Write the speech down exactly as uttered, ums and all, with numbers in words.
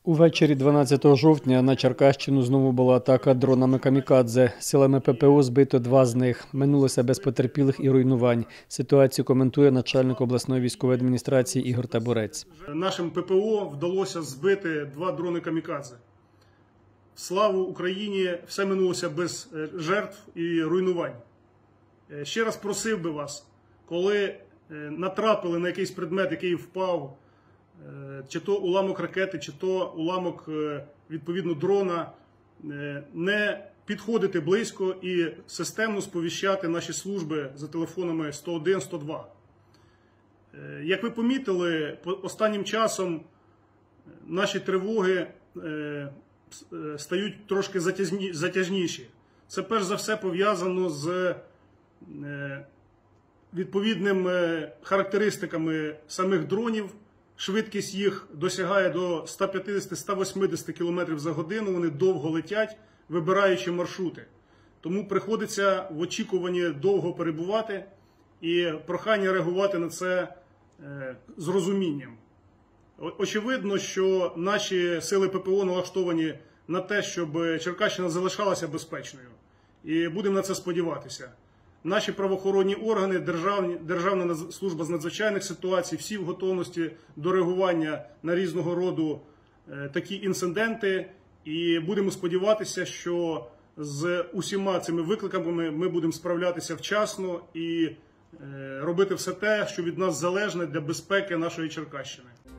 Увечері дванадцятого жовтня на Черкащину знову була атака дронами камікадзе. Силами ППО збито два з них. Минулося без потерпілих і руйнувань. Ситуацію коментує начальник обласної військової адміністрації Ігор Табурець. Нашим ППО вдалося збити два дрони камікадзе. Слава Україні! Все минулося без жертв і руйнувань. Ще раз просив би вас, коли натрапили на якийсь предмет, який впав, чи то уламок ракети, чи то уламок, відповідно, дрона, не підходити близько і системно сповіщати наші служби за телефонами сто один сто два. Як ви помітили, останнім часом наші тривоги стають трошки затяжніші. Це перш за все пов'язано з відповідними характеристиками самих дронів. Швидкість їх досягає до ста п'ятдесяти - ста восьмидесяти кілометрів за годину, вони довго летять, вибираючи маршрути. Тому приходиться в очікуванні довго перебувати і прохання реагувати на це з розумінням. Очевидно, що наші сили ППО налаштовані на те, щоб Черкащина залишалася безпечною. І будемо на це сподіватися. Наші правоохоронні органи, Державні, Державна служба з надзвичайних ситуацій, всі в готовності до реагування на різного роду е, такі інциденти. І будемо сподіватися, що з усіма цими викликами ми будемо справлятися вчасно і е, робити все те, що від нас залежне для безпеки нашої Черкащини.